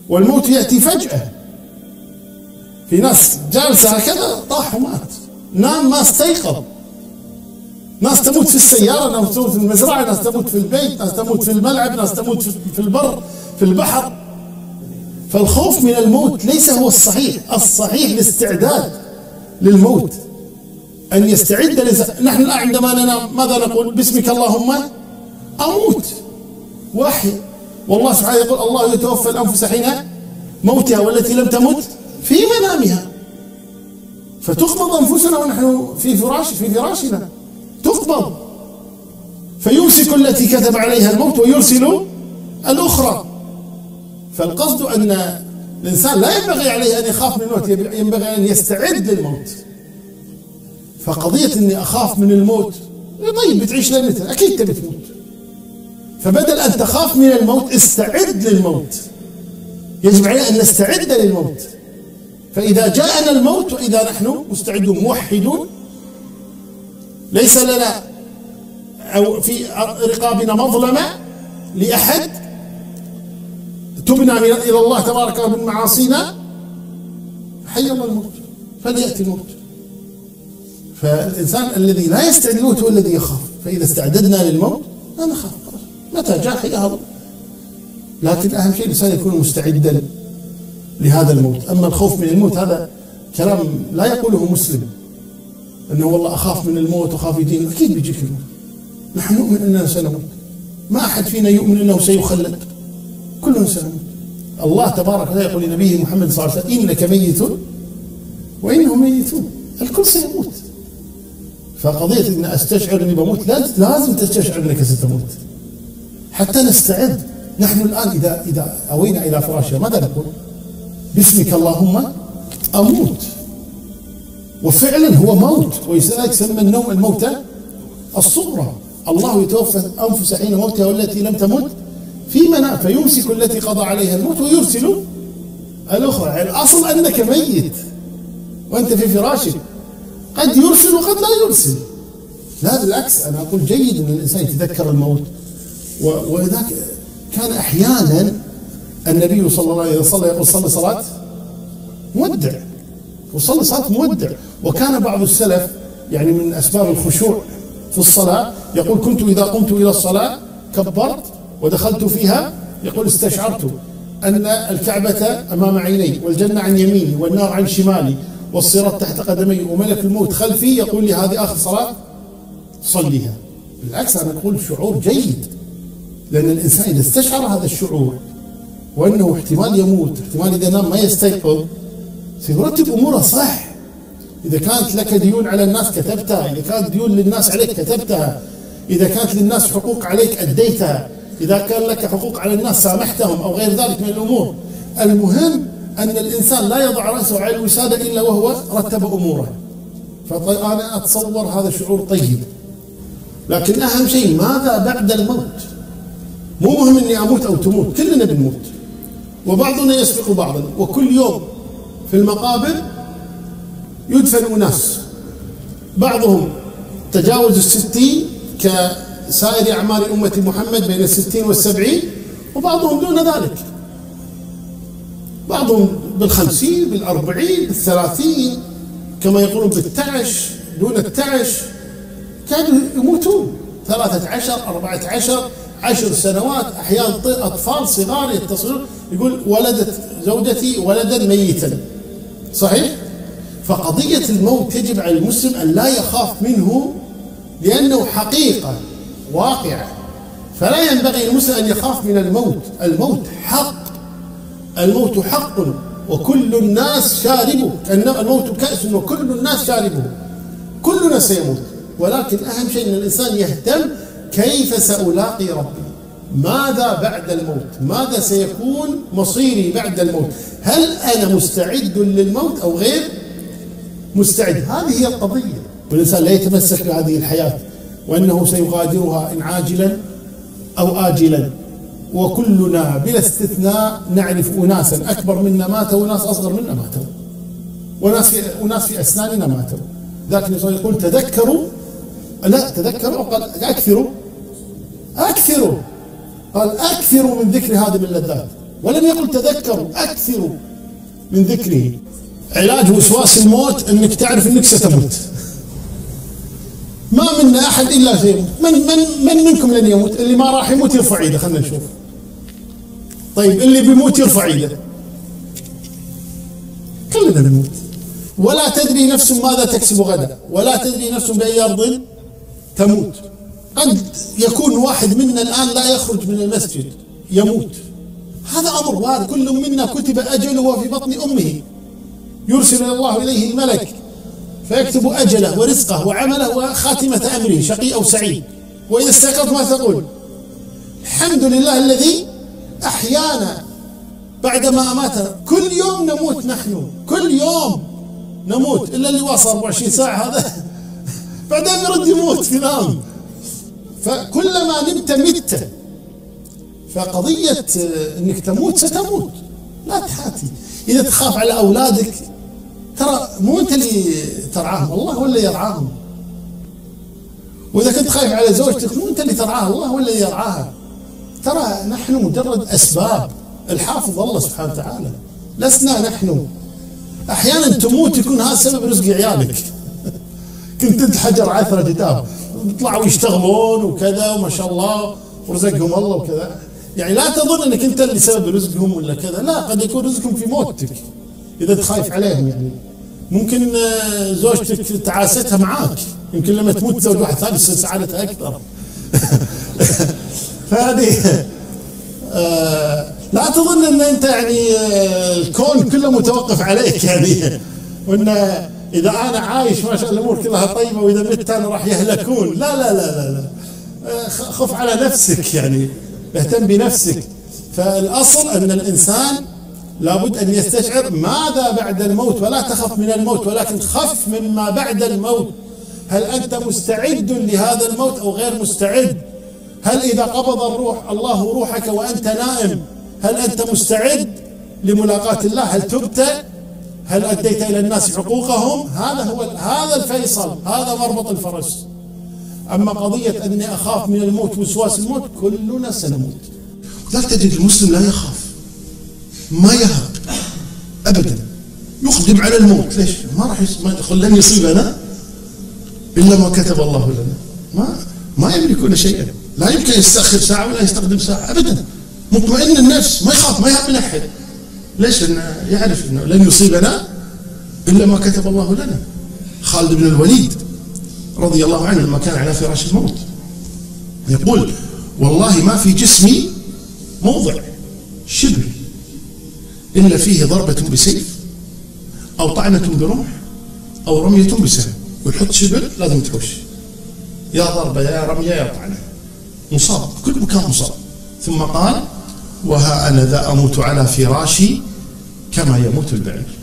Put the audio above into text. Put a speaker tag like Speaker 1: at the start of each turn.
Speaker 1: والموت يأتي فجأة. في ناس جالسة هكذا طاح ومات، نام ما استيقظ. ناس تموت في السيارة، ناس تموت في المزرعة، ناس تموت في البيت، ناس تموت في الملعب، ناس تموت في البر، في البحر. فالخوف من الموت ليس هو الصحيح. الصحيح الاستعداد للموت، أن يستعد الإنسان. نحن الآن عندما ننام ماذا نقول؟ باسمك اللهم أموت وأحيا. والله سبحانه يقول الله يتوفى الأنفس حين موتها والتي لم تمت في منامها. فتقبض أنفسنا ونحن في فراشنا تقبض، فيمسك التي كتب عليها الموت ويرسل الأخرى. فالقصد أن الإنسان لا ينبغي عليه أن يخاف من الموت، ينبغي أن يستعد للموت. فقضية أني أخاف من الموت، طيب بتعيش لمتى؟ أكيد تبي تموت. فبدل أن تخاف من الموت استعد للموت. يجب علينا أن نستعد للموت. فإذا جاءنا الموت وإذا نحن مستعدون موحدون، ليس لنا أو في رقابنا مظلمة لأحد، تبنى إلى الله تبارك من معاصينا، حي الله الموت، فليأتي الموت. فالإنسان الذي لا يستعد للموت هو الذي يخاف. فإذا استعددنا للموت لا نخاف، متى جاء حياه. لكن أهم شيء الإنسان يكون مستعدا لهذا الموت. أما الخوف من الموت هذا كلام لا يقوله مسلم، أنه والله أخاف من الموت وخاف يجيني. أكيد بيجيك الموت، نحن نؤمن أننا سنموت، ما أحد فينا يؤمن أنه سيخلد، كلنا سنموت. الله تبارك وتعالى يقول لنبيه محمد صلى الله عليه وسلم إنك ميت وإنهم ميتون، الكل سيموت. فقضية أن أستشعر أني بموت، لازم تستشعر أنك ستموت حتى نستعد. نحن الآن إذا أوينا إلى فراشنا ماذا نقول؟ باسمك اللهم أموت. وفعلا هو موت، ولذلك سمى النوم الموتى الصغرى. الله يتوفى الأنفس حين موتها والتي لم تمت في منام، فيمسك التي قضى عليها الموت ويرسل الأخرى. يعني الأصل أنك ميت وأنت في فراشك، قد يرسل وقد لا يرسل. لا بالعكس، أنا أقول جيد أن الإنسان يتذكر الموت. ولذلك كان أحيانا النبي صلى الله عليه وسلم يقول صلي صلاة مودع، وصلي صلاة مودع. وكان بعض السلف يعني من أسباب الخشوع في الصلاة يقول كنت إذا قمت إلى الصلاة كبرت ودخلت فيها، يقول استشعرت أن الكعبة أمام عيني والجنة عن يميني والنار عن شمالي والصراط تحت قدمي وملك الموت خلفي، يقول لي هذه آخر صلاة صليها. بالعكس أنا أقول شعور جيد، لأن الإنسان إذا استشعر هذا الشعور وأنه احتمال يموت، احتمال إذا نام ما يستيقظ، سيرتب أموره صح. إذا كانت لك ديون على الناس كتبتها، إذا كانت ديون للناس عليك كتبتها، إذا كانت للناس حقوق عليك أديتها، إذا كان لك حقوق على الناس سامحتهم أو غير ذلك من الأمور. المهم أن الإنسان لا يضع رأسه على الوسادة إلا وهو رتب أموره. فأنا أتصور هذا شعور طيب. لكن أهم شيء ماذا بعد الموت؟ مو مهم إني أموت أو تموت، كلنا بنموت، وبعضنا يسبق بعضا. وكل يوم في المقابر يدفن أناس، بعضهم تجاوز 60 كسائر أعمار أمة محمد بين 60 و70، وبعضهم دون ذلك، بعضهم بال50 بال40 بال30 كما يقولون بال11 دون ال11 كانوا يموتون 13 14 10 سنوات. أحيانا أطفال صغار يتصلون يقول ولدت زوجتي ولدا ميتا. صحيح؟ فقضية الموت يجب على المسلم أن لا يخاف منه، لأنه حقيقة واقعة. فلا ينبغي المسلم أن يخاف من الموت. الموت حق، الموت حق وكل الناس شاربه. الموت كأس وكل الناس شاربه، كلنا سيموت. ولكن أهم شيء أن الإنسان يهتم كيف سألاقي ربي، ماذا بعد الموت، ماذا سيكون مصيري بعد الموت، هل أنا مستعد للموت أو غير مستعد. هذه هي القضية. والإنسان لا يتمسك بهذه الحياة وأنه سيغادرها إن عاجلا أو آجلا. وكلنا بلا استثناء نعرف أناسا أكبر منا ماتوا وناس أصغر منا ماتوا، وناس في أسناننا ماتوا. لكن يقول تذكروا، لا تذكروا، قال أكثروا، قال أكثروا من ذكر هذه اللذات. ولم يقل تذكروا، أكثروا من ذكره. علاج وسواس الموت أنك تعرف أنك ستموت. ما منا أحد إلا سيموت. من منكم لن يموت؟ اللي ما راح يموت يرفع يده، خلنا نشوف. طيب اللي بيموت يرفع يده. كلنا بنموت. ولا تدري نفس ماذا تكسب غدا، ولا تدري نفس بأي أرض تموت. قد يكون واحد منا الآن لا يخرج من المسجد يموت، هذا أمر وارد. كل منا كتب أجله وهو في بطن أمه، يرسل الله إليه الملك فيكتب أجله ورزقه وعمله وخاتمة أمره، شقي أو سعيد. وإذا استيقظت ما تقول؟ الحمد لله الذي أحيانا بعدما أماتنا. كل يوم نموت نحن، كل يوم نموت، إلا اللي واصل 24 ساعة هذا بعدين يرد يموت ينام. فكلما نمت مت. فقضية انك تموت ستموت، لا تحاتي. اذا تخاف على اولادك ترى مو انت اللي ترعاهم، الله هو اللي يرعاهم. واذا كنت خايف على زوجتك مو انت اللي ترعاها، الله هو اللي يرعاها. ترى نحن مجرد اسباب، الحافظ الله سبحانه وتعالى، لسنا نحن. احيانا تموت يكون هذا سبب رزق عيالك. كنت انت حجر عثرة جداب، يطلعوا يشتغلون وكذا وما شاء الله ورزقهم الله وكذا. يعني لا تظن انك انت اللي سبب رزقهم ولا كذا، لا، قد يكون رزقهم في موتك اذا تخايف عليهم. يعني ممكن زوجتك تعاستها معاك، يمكن لما تموت تزوج واحد ثاني سعادتها اكثر. فهذه لا تظن ان انت يعني الكون كله متوقف عليك، يعني وان اذا انا عايش ما شاء الله الامور كلها طيبه واذا مت انا راح يهلكون. لا لا لا لا, لا. خف على نفسك، يعني اهتم بنفسك. فالاصل ان الانسان لابد ان يستشعر ماذا بعد الموت، ولا تخف من الموت ولكن خف مما بعد الموت. هل انت مستعد لهذا الموت او غير مستعد؟ هل اذا قبض الروح الله روحك وانت نائم هل انت مستعد لملاقاة الله؟ هل تبت؟ هل اديت الى الناس حقوقهم؟ هذا الفيصل، هذا مربط الفرس. اما قضية اني اخاف من الموت وسواس الموت، كلنا سنموت.
Speaker 2: لذلك تجد المسلم لا يخاف، ما يهاب ابدا، يقدم على الموت. ليش؟ ما راح لن يصيبنا الا ما كتب الله لنا. ما يملكون شيئا، لا يمكن يستأخر ساعة ولا يستخدم ساعة ابدا. مطمئن النفس، ما يخاف، ما يهاب من احد. ليش؟ لأنه يعرف انه لن يصيبنا الا ما كتب الله لنا. خالد بن الوليد رضي الله عنه لما كان على فراش الموت يقول: والله ما في جسمي موضع شبر إلا فيه ضربة بسيف أو طعنة برمح أو رمية بسهم. ويحط شبر لازم تحوش، يا ضربة يا رمية يا طعنة، مصاب، كل مكان مصاب. ثم قال: وها أنا ذا أموت على فراشي كما يموت البعير.